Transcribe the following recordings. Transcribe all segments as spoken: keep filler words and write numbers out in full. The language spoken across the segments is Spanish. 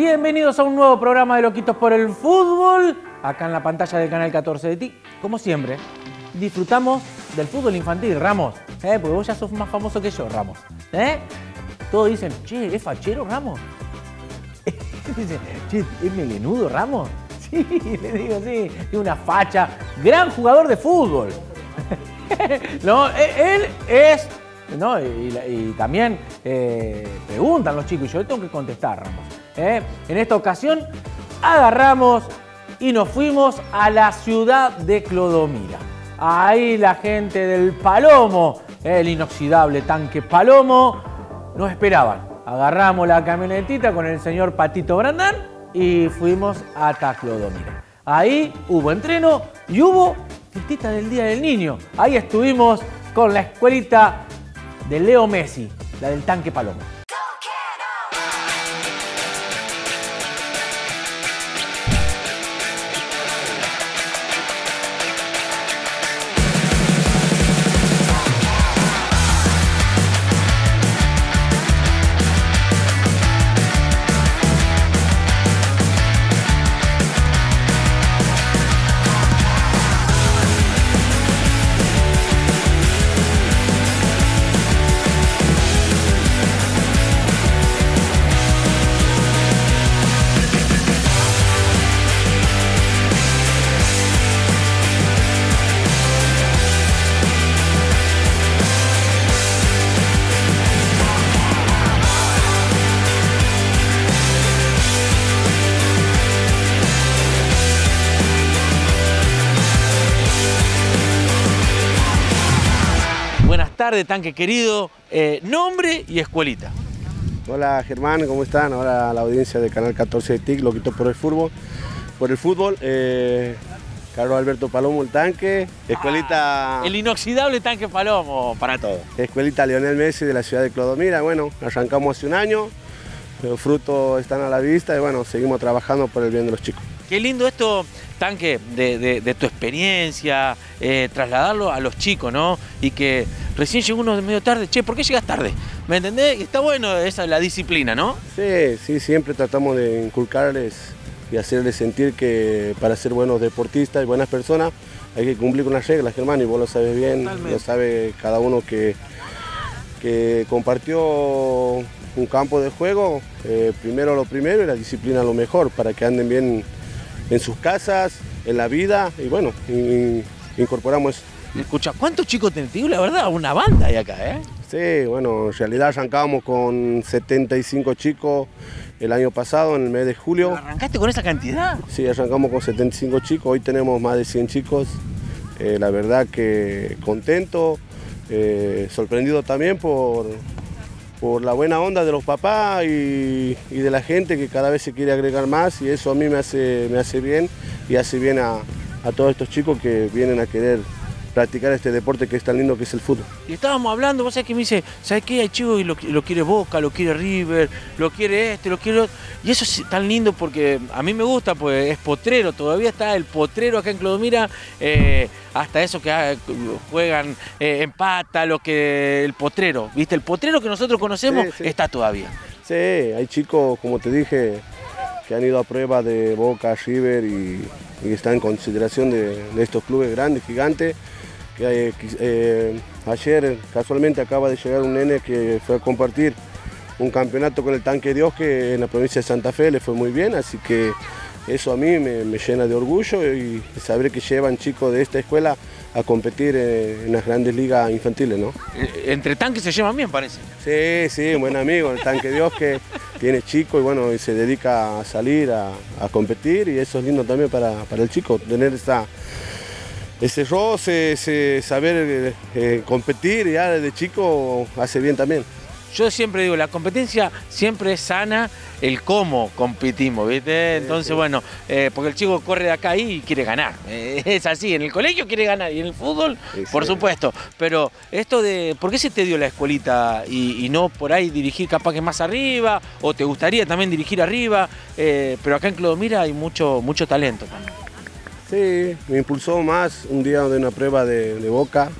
Bienvenidos a un nuevo programa de Loquitos por el Fútbol, acá en la pantalla del canal catorce de T I C. Como siempre, disfrutamos del fútbol infantil, Ramos, ¿eh? Porque vos ya sos más famoso que yo, Ramos. ¿Eh? Todos dicen, che, ¿es fachero, Ramos? Dicen, che, ¿es melenudo, Ramos? Sí, le digo, sí, tiene una facha. Gran jugador de fútbol. No, él es... ¿no? Y, y también eh, preguntan los chicos y yo le tengo que contestar, Ramos. ¿eh? En esta ocasión agarramos y nos fuimos a la ciudad de Clodomira. Ahí la gente del Palomo, el inoxidable tanque Palomo, nos esperaban. Agarramos la camionetita con el señor Patito Brandán y fuimos hasta Clodomira. Ahí hubo entreno y hubo fiestita del Día del Niño. Ahí estuvimos con la escuelita de Leo Messi, la del tanque Palomo. Buenas tardes, tanque querido. Eh, nombre y escuelita. Hola Germán, ¿cómo están? Ahora la audiencia del canal catorce de T I C, Loquitos por el Fútbol. Por el fútbol, eh, Carlos Alberto Palomo, el tanque. Escuelita... Ah, el inoxidable tanque Palomo para todo. Escuelita Lionel Messi de la ciudad de Clodomira. Bueno, arrancamos hace un año, los frutos están a la vista y bueno, seguimos trabajando por el bien de los chicos. Qué lindo esto, tanque, de, de, de tu experiencia, eh, trasladarlo a los chicos, ¿no? Y que recién llegó uno de medio tarde, che, ¿por qué llegas tarde? ¿Me entendés? Y está bueno esa la disciplina, ¿no? Sí, sí, siempre tratamos de inculcarles y hacerles sentir que para ser buenos deportistas y buenas personas hay que cumplir con las reglas, Germán, y vos lo sabes bien. Totalmente. Lo sabe cada uno que, que compartió un campo de juego, eh, primero lo primero y la disciplina lo mejor, para que anden bien en sus casas, en la vida, y bueno, in, incorporamos eso. Escucha, ¿cuántos chicos tenés? Te digo la verdad, una banda hay acá, ¿eh? Sí, bueno, en realidad arrancábamos con setenta y cinco chicos el año pasado, en el mes de julio. ¿Pero arrancaste con esa cantidad? Sí, arrancamos con setenta y cinco chicos, hoy tenemos más de cien chicos. Eh, la verdad que contento, eh, sorprendido también por... por la buena onda de los papás y, y de la gente que cada vez se quiere agregar más, y eso a mí me hace, me hace bien y hace bien a, a todos estos chicos que vienen a querer practicar este deporte que es tan lindo que es el fútbol. Y estábamos hablando, vos sabés que me dice, ¿sabés qué? Hay chicos y lo, lo quiere Boca, lo quiere River, lo quiere este, lo quiere otro. Y eso es tan lindo porque a mí me gusta, pues es potrero, todavía está el potrero acá en Clodomira, eh, hasta eso que ah, juegan eh, en pata, lo que el potrero, ¿viste? El potrero que nosotros conocemos sí, sí. está todavía. Sí, hay chicos, como te dije, que han ido a prueba de Boca, River y, y están en consideración de, de estos clubes grandes, gigantes. Que, eh, ayer casualmente acaba de llegar un nene que fue a compartir un campeonato con el Tanque Dios, que en la provincia de Santa Fe le fue muy bien, así que eso a mí me, me llena de orgullo y saber que llevan chicos de esta escuela a competir en, en las grandes ligas infantiles, ¿no? Entre tanques se llevan bien, parece. Sí, sí, buen amigo, el Tanque Dios que tiene chico y bueno, y se dedica a salir a, a competir, y eso es lindo también para, para el chico, tener esa... ese roce, ese saber eh, competir ya desde chico hace bien también. Yo siempre digo, la competencia siempre es sana, el cómo competimos, ¿viste? Entonces, sí, sí. bueno, eh, porque el chico corre de acá y quiere ganar. Eh, es así, en el colegio quiere ganar y en el fútbol, sí, por sí. supuesto. Pero esto de, ¿por qué se te dio la escuelita y, y no por ahí dirigir capaz que más arriba? ¿O te gustaría también dirigir arriba? Eh, pero acá en Clodomira hay mucho, mucho talento también. Sí, me impulsó más un día de una prueba de, de Boca,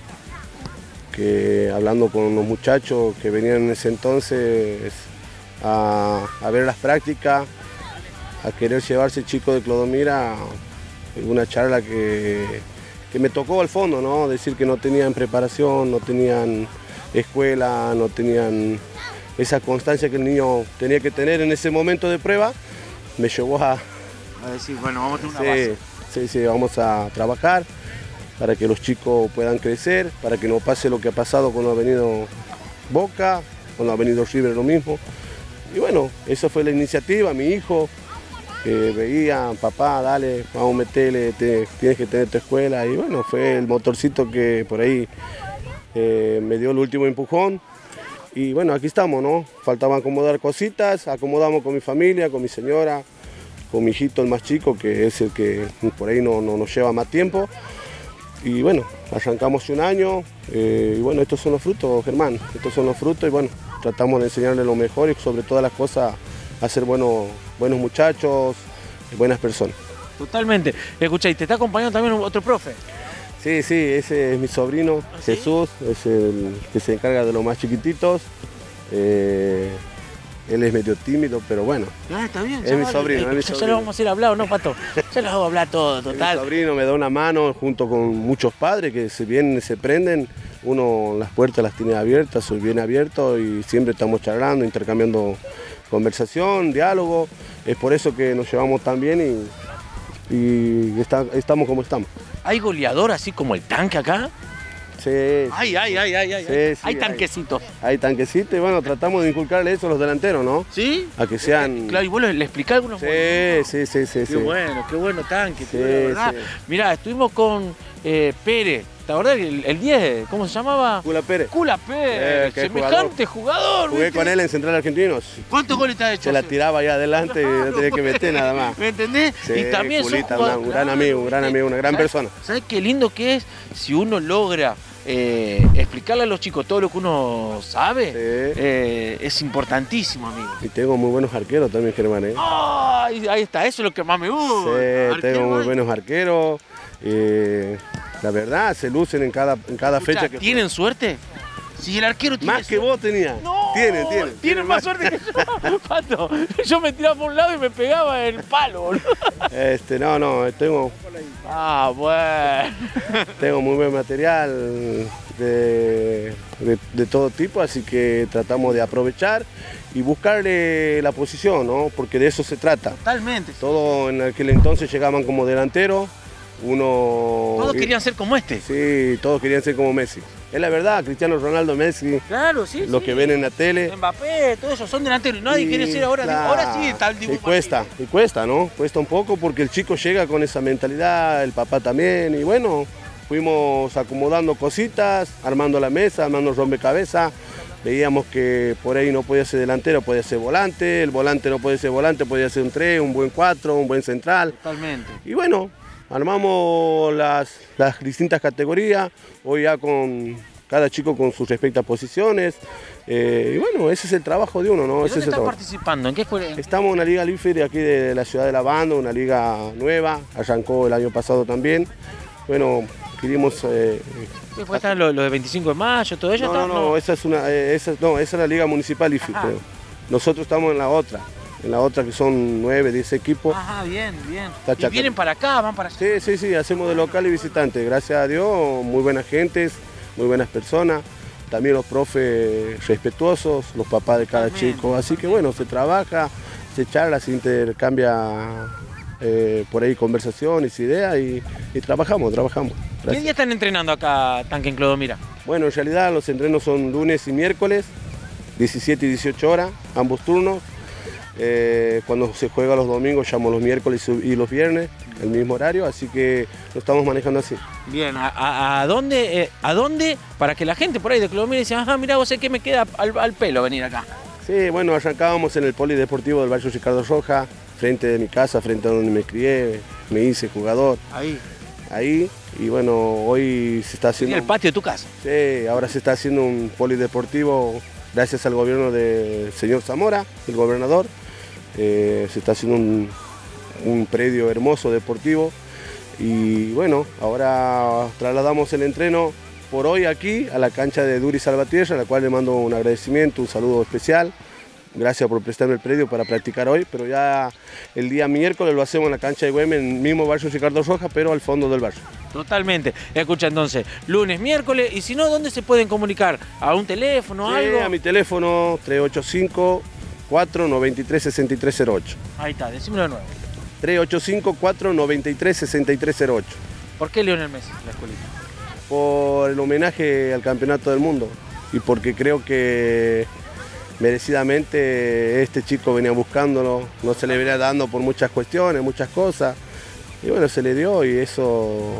que hablando con unos muchachos que venían en ese entonces a, a ver las prácticas, a querer llevarse chico de Clodomira, una charla que, que me tocó al fondo, ¿no? Decir que no tenían preparación, no tenían escuela, no tenían esa constancia que el niño tenía que tener en ese momento de prueba, me llevó a... A decir, bueno, vamos a tener una sí, base. Sí, sí, vamos a trabajar para que los chicos puedan crecer, para que no pase lo que ha pasado cuando ha venido Boca, cuando ha venido River, lo mismo. Y bueno, esa fue la iniciativa, mi hijo, que veía, papá, dale, vamos a meterle, te, tienes que tener tu escuela. Y bueno, fue el motorcito que por ahí eh, me dio el último empujón. Y bueno, aquí estamos, ¿no? Faltaba acomodar cositas, acomodamos con mi familia, con mi señora, con mi hijito, el más chico, que es el que por ahí no, no nos lleva más tiempo. Y bueno, arrancamos un año, eh, y bueno, estos son los frutos, Germán, estos son los frutos y bueno, tratamos de enseñarles lo mejor y sobre todas las cosas a ser buenos, buenos muchachos, buenas personas. Totalmente. Escucha, y te está acompañando también otro profe. Sí, sí, ese es mi sobrino, ¿Ah, sí? Jesús, es el que se encarga de los más chiquititos. Eh, él es medio tímido, pero bueno. Ah, está bien. Es mi sobrino, eh, es mi ya, ya sobrino. lo vamos a ir a hablar, ¿no, Pato? Ya lo vamos a hablar todo, total. Mi sobrino me da una mano junto con muchos padres que si bien se prenden, uno las puertas las tiene abiertas, soy bien abierto y siempre estamos charlando, intercambiando conversación, diálogo. Es por eso que nos llevamos tan bien y, y está, estamos como estamos. ¿Hay goleador así como el tanque acá? Sí, Ay, ay, ay, ay, ay. Sí, hay, sí, hay hay. tanquecitos. hay tanquecitos y bueno, tratamos de inculcarle eso a los delanteros, ¿no? ¿Sí? A que sean... Claro, y vos le, le explicás algunos Sí, movimientos? sí, sí, sí. Qué sí. bueno, qué bueno tanque, Sí, qué bueno, ¿verdad? sí. Mirá, estuvimos con eh, Pérez, ¿te acordás? El, el diez, ¿cómo se llamaba? Cula Pérez. Cula Pérez, Eh, qué semejante jugador. Jugué ¿viste? con él en Central Argentinos. ¿Cuántos goles te ha hecho? Se la tiraba allá adelante y no tenía que meter nada más. ¿Me entendés? Sí, y también son Culita, jugadores- una- un gran claro, amigo, un gran ¿viste? amigo, una gran ¿Sabes- persona. ¿Sabes qué lindo que es si uno logra eh, explicarle a los chicos todo lo que uno sabe? Sí. Eh, es importantísimo, amigo. Y tengo muy buenos arqueros también, Germán. ¿eh? ¡Ay! Ahí está, eso es lo que más me gusta. Sí, Arquero, tengo muy ¿eh? buenos arqueros. eh, la verdad, se lucen en cada, en cada Escuchá, fecha que ¿tienen suerte? Si el arquero tiene Más que suerte- vos tenías. No, Tienen, tienen. Tienen más suerte que yo. Pato, yo me tiraba por un lado y me pegaba en el palo, boludo. Este, no, no, tengo, Ah, bueno. tengo muy buen material de, de, de todo tipo, así que tratamos de aprovechar y buscarle la posición, ¿no? Porque de eso se trata. Totalmente. Todos en aquel entonces llegaban como delantero, uno... Todos querían ser como este. Sí, todos querían ser como Messi. Es la verdad, Cristiano Ronaldo, Messi, Claro, sí. lo sí. que ven en la tele. Mbappé, todo eso son delanteros. Nadie Y, quiere ser ahora. claro, Ahora sí está el y dibujo. cuesta, y cuesta, ¿no? Cuesta un poco porque el chico llega con esa mentalidad, el papá también, y bueno, fuimos acomodando cositas, armando la mesa, armando el rompecabezas. Veíamos que por ahí no podía ser delantero, podía ser volante, el volante no podía ser volante, podía ser un tres, un buen cuatro, un buen central. Totalmente. Y bueno, armamos las, las distintas categorías, hoy ya con cada chico con sus respectivas posiciones. Eh, y bueno, ese es el trabajo de uno, ¿no? ¿Y Ese dónde es el estás trabajo. participando? ¿En qué escuela? Estamos en una liga Lifer de aquí de la ciudad de La Banda, una liga nueva, arrancó el año pasado también. Bueno, querimos... Eh, ¿Qué fue? ¿Están los, los de veinticinco de mayo, todo ello? no, está? no, no, esa es una, eh, esa, no, esa es la liga municipal Lifer. Ajá. Pero nosotros estamos en la otra, en la otra que son nueve, diez equipos. Ajá, bien, bien. Está ¿Y chaca. vienen para acá, van para allá? Sí, sí, sí, hacemos de local y visitante. Gracias a Dios, muy buenas gentes, muy buenas personas. También los profes respetuosos, los papás de cada Totalmente, chico. Así que bueno, se trabaja, se charla, se intercambia eh, por ahí conversaciones, ideas y, y trabajamos, trabajamos. ¿Qué Gracias. día están entrenando acá, Tanque en Clodomira? Bueno, en realidad los entrenos son lunes y miércoles, diecisiete y dieciocho horas, ambos turnos. Eh, cuando se juega los domingos, llamo los miércoles y los viernes, el mismo horario, así que lo estamos manejando así. Bien, ¿a, a- a dónde, eh, ¿a dónde? Para que la gente por ahí de Clodomira dice, ajá, mira, vos sé que me queda al, al pelo venir acá. Sí, bueno, arrancábamos en el polideportivo del barrio Ricardo Roja, frente de mi casa, frente a donde me crié, me hice jugador, Ahí. ahí. Y bueno, hoy se está En haciendo... el patio de tu casa. Sí, ahora se está haciendo un polideportivo gracias al gobierno del señor Zamora, el gobernador. Eh, se está haciendo un, un predio hermoso deportivo y bueno, ahora trasladamos el entreno por hoy aquí a la cancha de Duri Salvatierra, a la cual le mando un agradecimiento, un saludo especial gracias por prestarme el predio para practicar hoy, pero ya el día miércoles lo hacemos en la cancha de Güemes, en el mismo barrio Ricardo Rojas, pero al fondo del barrio. Totalmente. Escucha entonces, lunes, miércoles, y si no, ¿dónde se pueden comunicar? ¿A un teléfono, Sí, algo? a mi teléfono tres ocho cinco, cuatro nueve tres, seis tres cero ocho. Ahí está, decímelo de nuevo. tres ocho cinco, cuatro nueve tres, seis tres cero ocho. ¿Por qué Lionel Messi, la escuelita? Por el homenaje al campeonato del mundo y porque creo que merecidamente este chico venía buscándolo, no se le venía dando por muchas cuestiones, muchas cosas, y bueno, se le dio y eso,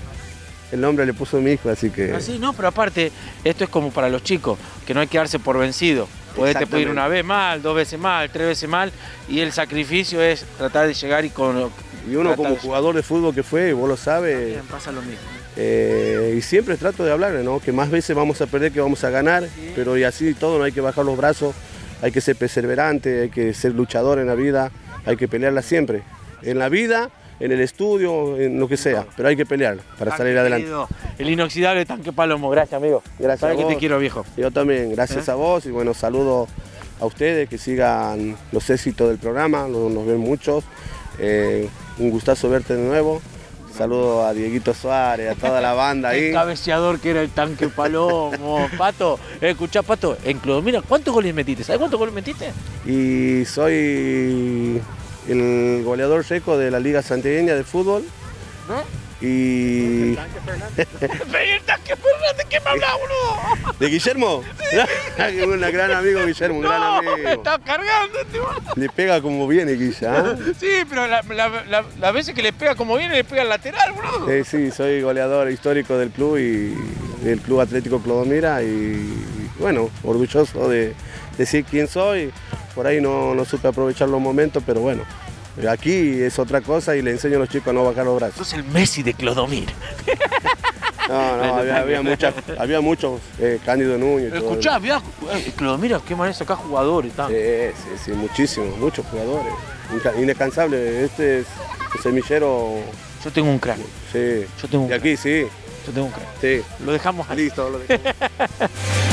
el nombre le puso mi hijo, así que... Así, no, pero aparte, esto es como para los chicos, que no hay que darse por vencido. Podés te puede ir una vez mal, dos veces mal, tres veces mal, y el sacrificio es tratar de llegar y con... Y uno como de... jugador de fútbol que fue, vos lo sabes... También pasa lo mismo. Eh, y siempre trato de hablarle, ¿no? Que más veces vamos a perder que vamos a ganar, sí. Pero y así todo, no hay que bajar los brazos, hay que ser perseverante, hay que ser luchador en la vida, hay que pelearla siempre. En la vida, en el estudio, en lo que sea, pero hay que pelear para tanque salir adelante. Querido, el inoxidable Tanque Palomo, gracias amigo. Gracias. Sabes que te quiero, viejo. Yo también, gracias ¿Eh? a vos y bueno, saludo a ustedes, que sigan los éxitos del programa, nos, nos ven muchos. Eh, un gustazo verte de nuevo. Saludo a Dieguito Suárez, a toda la banda ahí. El cabeceador que era el Tanque Palomo. Pato, escuchá, Pato, en Clodomira, ¿cuántos goles metiste? ¿Sabes cuántos goles metiste? Y soy el goleador seco de la Liga Santiagueña de fútbol. ¿No? Y... ¿El Tanque Fernández? ¿Qué me hablas, boludo? ¿De Guillermo? Sí. Un gran amigo, Guillermo, un no, gran amigo. Me está cargando este boludo. Le pega como viene, Guilla. ¿eh? Sí, pero las la, la, la veces que le pega como viene, le pega al lateral, boludo. Eh, sí, soy goleador histórico del club y del Club Atlético Clodomira y bueno, orgulloso de decir quién soy. Por ahí no, no supe aprovechar los momentos, pero bueno. Aquí es otra cosa y le enseño a los chicos a no bajar los brazos. Sos el Messi de Clodomir. No, no, había, había, mucha, había muchos, eh, Cándido Núñez. Escuchá, había, eh, Clodomir, qué manera acá jugadores. Tan. Sí, sí, sí, muchísimos, muchos jugadores. Incansable, este es el semillero. Yo tengo un crack. Sí. Yo tengo un y aquí crack. sí. Yo tengo un crack. Sí. Lo dejamos ahí. Listo, lo dejamos.